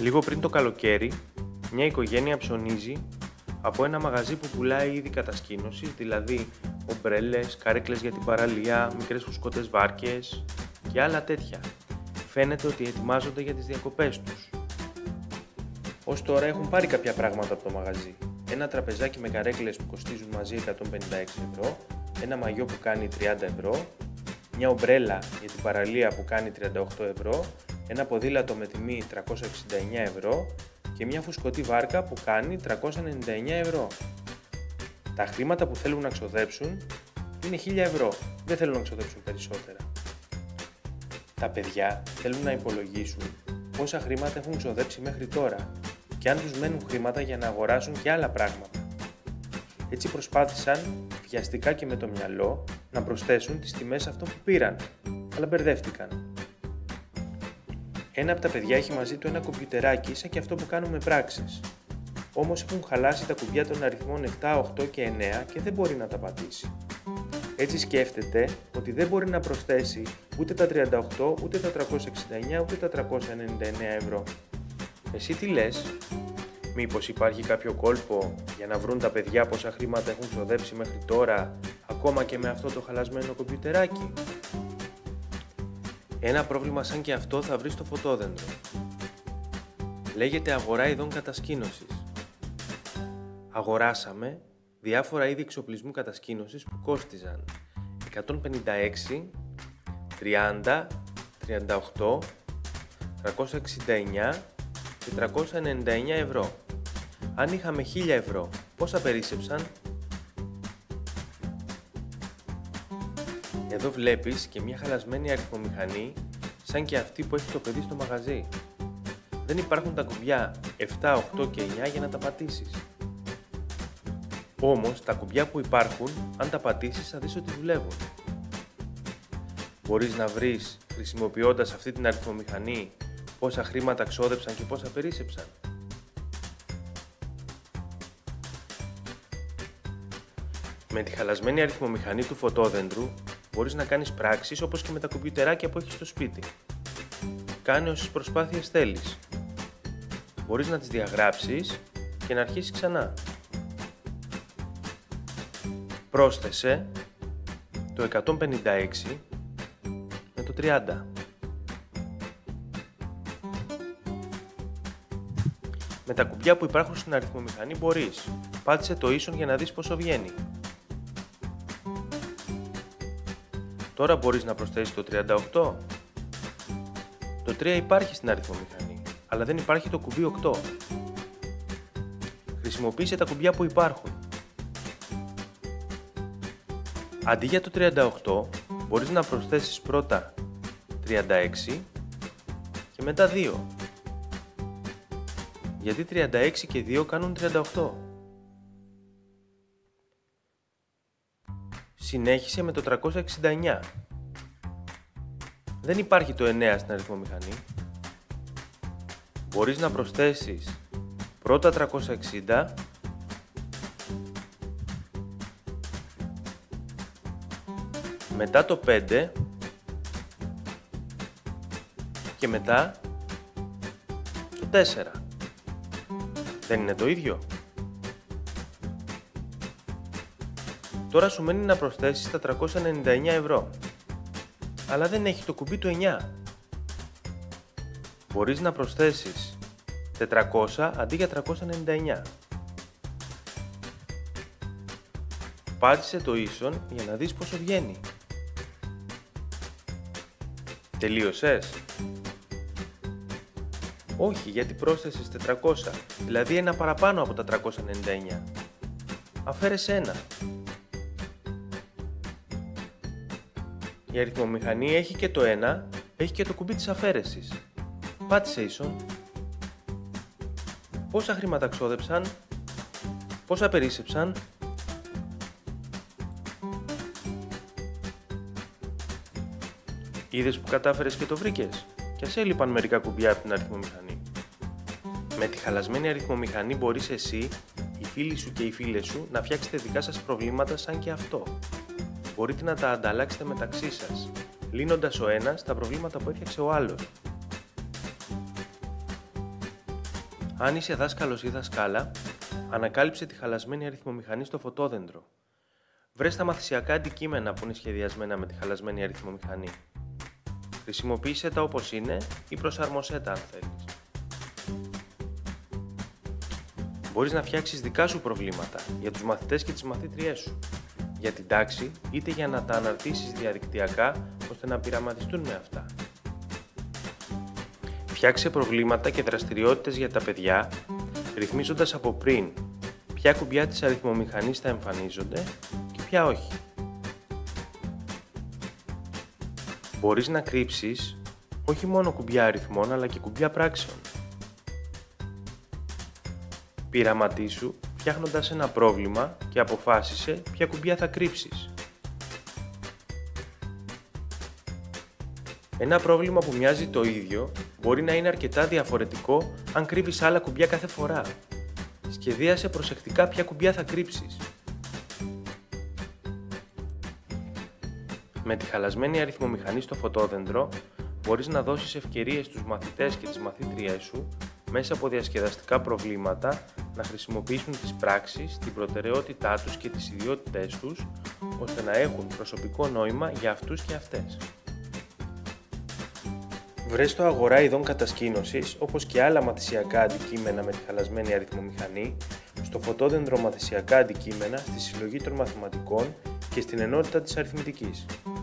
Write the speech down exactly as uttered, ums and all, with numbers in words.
Λίγο πριν το καλοκαίρι, μια οικογένεια ψωνίζει από ένα μαγαζί που πουλάει είδη κατασκήνωσης, δηλαδή ομπρέλες, καρέκλες για την παραλία, μικρές φουσκωτές βάρκες και άλλα τέτοια. Φαίνεται ότι ετοιμάζονται για τις διακοπές τους. Ως τώρα έχουν πάρει κάποια πράγματα από το μαγαζί. Ένα τραπεζάκι με καρέκλες που κοστίζουν μαζί εκατόν πενήντα έξι ευρώ, ένα μαγιό που κάνει τριάντα ευρώ, μια ομπρέλα για την παραλία που κάνει τριάντα οκτώ ευρώ, ένα ποδήλατο με τιμή τριακόσια εξήντα εννέα ευρώ και μια φουσκωτή βάρκα που κάνει τριακόσια ενενήντα εννέα ευρώ. Τα χρήματα που θέλουν να ξοδέψουν είναι χίλια ευρώ, δεν θέλουν να ξοδέψουν περισσότερα. Τα παιδιά θέλουν να υπολογίσουν πόσα χρήματα έχουν ξοδέψει μέχρι τώρα και αν τους μένουν χρήματα για να αγοράσουν και άλλα πράγματα. Έτσι προσπάθησαν βιαστικά και με το μυαλό να προσθέσουν τις τιμές αυτών που πήραν, αλλά μπερδεύτηκαν. Ένα από τα παιδιά έχει μαζί του ένα κομπιουτεράκι σαν και αυτό που κάνουμε πράξεις. Όμως έχουν χαλάσει τα κουμπιά των αριθμών επτά, οκτώ και εννέα και δεν μπορεί να τα πατήσει. Έτσι σκέφτεται ότι δεν μπορεί να προσθέσει ούτε τα τριάντα οκτώ, ούτε τα τριακόσια εξήντα εννέα, ούτε τα τριακόσια ενενήντα εννέα ευρώ. Εσύ τι λες? Μήπως υπάρχει κάποιο κόλπο για να βρουν τα παιδιά πόσα χρήματα έχουν ξοδέψει μέχρι τώρα, ακόμα και με αυτό το χαλασμένο κομπιουτεράκι? Ένα πρόβλημα σαν και αυτό θα βρεις στο φωτόδεντρο. Λέγεται αγορά ειδών κατασκήνωσης. Αγοράσαμε διάφορα είδη εξοπλισμού κατασκήνωσης που κόστιζαν εκατόν πενήντα έξι, τριάντα, τριάντα οκτώ, τριακόσια εξήντα εννέα και τριακόσια ενενήντα εννέα ευρώ. Αν είχαμε χίλια ευρώ, πόσα περίσσεψαν? Εδώ βλέπεις και μια χαλασμένη αριθμομηχανή σαν και αυτή που έχει το παιδί στο μαγαζί. Δεν υπάρχουν τα κουμπιά επτά, οκτώ και εννέα για να τα πατήσεις. Όμως τα κουμπιά που υπάρχουν, αν τα πατήσεις θα δεις ότι δουλεύουν. Μπορείς να βρεις, χρησιμοποιώντας αυτή την αριθμομηχανή, πόσα χρήματα ξόδεψαν και πόσα περίσσεψαν. Με τη χαλασμένη αριθμομηχανή του φωτόδεντρου μπορείς να κάνεις πράξεις όπως και με τα κομπιουτεράκια που έχεις στο σπίτι. Κάνε όσες προσπάθειες θέλεις. Μπορείς να τις διαγράψεις και να αρχίσεις ξανά. Πρόσθεσε το εκατόν πενήντα έξι με το τριάντα. Με τα κουμπιά που υπάρχουν στην αριθμομηχανή μπορείς. Πάτησε το ίσον για να δεις πόσο βγαίνει. Τώρα μπορείς να προσθέσεις το τριάντα οκτώ. Το τρία υπάρχει στην αριθμομηχανή, αλλά δεν υπάρχει το κουμπί οκτώ. Χρησιμοποίησε τα κουμπιά που υπάρχουν. Αντί για το τριάντα οκτώ, μπορείς να προσθέσεις πρώτα τριάντα έξι και μετά δύο. Γιατί τριάντα έξι και δύο κάνουν τριάντα οκτώ. Συνέχισε με το τριακόσια εξήντα εννέα. Δεν υπάρχει το εννέα στην αριθμομηχανή. Μπορείς να προσθέσεις πρώτα τριακόσια εξήντα μετά το πέντε και μετά το τέσσερα. Δεν είναι το ίδιο? Τώρα σου μένει να προσθέσεις τα τριακόσια ενενήντα εννέα ευρώ, αλλά δεν έχει το κουμπί του εννέα. Μπορείς να προσθέσεις τετρακόσια αντί για τριακόσια ενενήντα εννέα. Πάτησε το ίσον για να δεις πόσο βγαίνει. Τελείωσες? Όχι, γιατί πρόσθεσες τετρακόσια, δηλαδή ένα παραπάνω από τα τριακόσια ενενήντα εννέα. Αφαίρεσαι ένα. Η αριθμομηχανή έχει και το ένα, έχει και το κουμπί της αφαίρεσης. Πάτησε ίσον. Πόσα χρήματα ξόδεψαν? Πόσα περίσσεψαν? Είδες που κατάφερες και το βρήκες? Κι ας έλειπαν μερικά κουμπιά από την αριθμομηχανή. Με τη χαλασμένη αριθμομηχανή μπορείς εσύ, οι φίλοι σου και οι φίλες σου να φτιάξετε δικά σας προβλήματα σαν και αυτό. Μπορείτε να τα ανταλλάξετε μεταξύ σας, λύνοντας ο ένας τα προβλήματα που έφτιαξε ο άλλος. Αν είσαι δάσκαλος ή δασκάλα, ανακάλυψε τη χαλασμένη αριθμομηχανή στο φωτόδεντρο. Βρες τα μαθησιακά αντικείμενα που είναι σχεδιασμένα με τη χαλασμένη αριθμομηχανή. Χρησιμοποίησέ τα όπως είναι ή προσαρμοσέ τα αν θέλεις. Μπορείς να φτιάξεις δικά σου προβλήματα για τους μαθητές και τις μαθήτριές σου, για την τάξη είτε για να τα αναρτήσεις διαδικτυακά ώστε να πειραματιστούν με αυτά. Φτιάξε προβλήματα και δραστηριότητες για τα παιδιά, ρυθμίζοντας από πριν ποια κουμπιά της αριθμομηχανής θα εμφανίζονται και ποια όχι. Μπορείς να κρύψεις όχι μόνο κουμπιά αριθμών αλλά και κουμπιά πράξεων. Πειραματίσου φτιάχνοντας ένα πρόβλημα και αποφάσισε ποια κουμπιά θα κρύψεις. Ένα πρόβλημα που μοιάζει το ίδιο μπορεί να είναι αρκετά διαφορετικό αν κρύβεις άλλα κουμπιά κάθε φορά. Σχεδίασε προσεκτικά ποια κουμπιά θα κρύψεις. Με τη χαλασμένη αριθμομηχανή στο φωτόδεντρο μπορείς να δώσεις ευκαιρίες στους μαθητές και τις μαθήτριές σου μέσα από διασκεδαστικά προβλήματα να χρησιμοποιήσουν τις πράξεις, την προτεραιότητά τους και τις ιδιότητές τους ώστε να έχουν προσωπικό νόημα για αυτούς και αυτές. Βρες στο αγορά ειδών κατασκήνωσης, όπως και άλλα μαθησιακά αντικείμενα με τη χαλασμένη αριθμομηχανή, στο φωτόδεντρο μαθησιακά αντικείμενα, στη συλλογή των μαθηματικών και στην ενότητα της αριθμητικής.